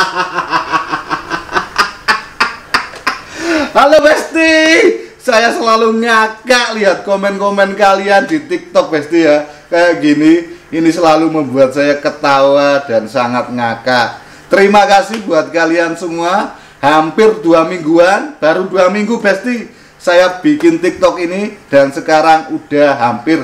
Halo Besti, saya selalu ngakak lihat komen-komen kalian di TikTok Besti ya. Kayak gini, ini selalu membuat saya ketawa dan sangat ngakak. Terima kasih buat kalian semua. Hampir 2 mingguan, baru 2 minggu Besti saya bikin TikTok ini, dan sekarang udah hampir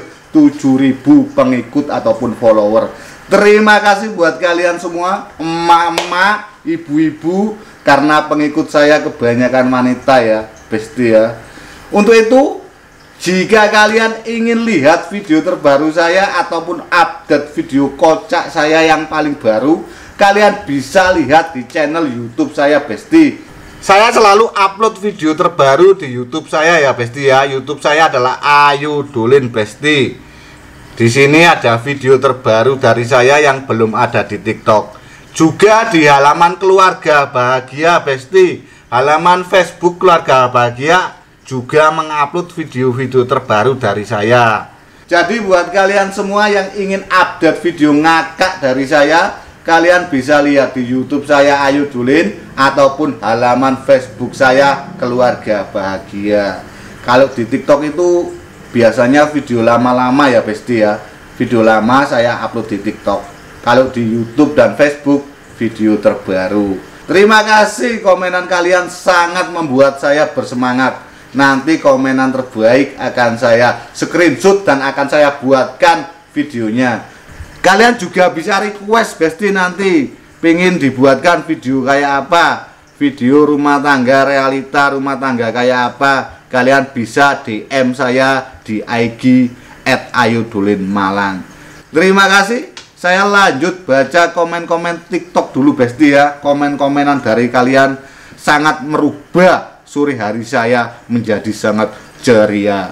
7.000 pengikut ataupun follower. Terima kasih buat kalian semua, emak-emak, ibu-ibu, karena pengikut saya kebanyakan wanita ya Besti ya. Untuk itu, jika kalian ingin lihat video terbaru saya ataupun update video kocak saya yang paling baru, kalian bisa lihat di channel YouTube saya Besti. Saya selalu upload video terbaru di YouTube saya ya Besti ya. YouTube saya adalah Ayu Dolin Besti. Di sini ada video terbaru dari saya yang belum ada di TikTok. Juga di halaman Keluarga Bahagia Besti, halaman Facebook Keluarga Bahagia juga mengupload video-video terbaru dari saya. Jadi buat kalian semua yang ingin update video ngakak dari saya, kalian bisa lihat di YouTube saya Ayu Dolin ataupun halaman Facebook saya Keluarga Bahagia. Kalau di TikTok itu biasanya video lama-lama ya Besti ya. Video lama saya upload di TikTok. Kalau di YouTube dan Facebook video terbaru. Terima kasih, komenan kalian sangat membuat saya bersemangat. Nanti komenan terbaik akan saya screenshot dan akan saya buatkan videonya. Kalian juga bisa request Besti nanti pengen dibuatkan video kayak apa, video rumah tangga, realita rumah tangga kayak apa. Kalian bisa DM saya di IG @ayudolinmalang. Terima kasih. Saya lanjut baca komen-komen TikTok dulu Besti ya. Komen-komenan dari kalian sangat merubah sore hari saya menjadi sangat ceria.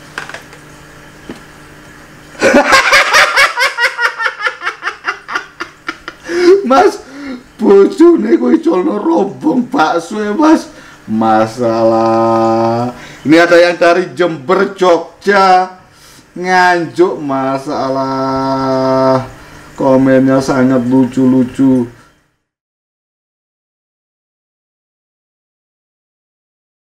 Mas, bojone kowe colno rombong bakso ya Mas. Masalah. Ini ada yang dari Jember, Jogja, Nganjuk. Masalah. Komennya sangat lucu-lucu.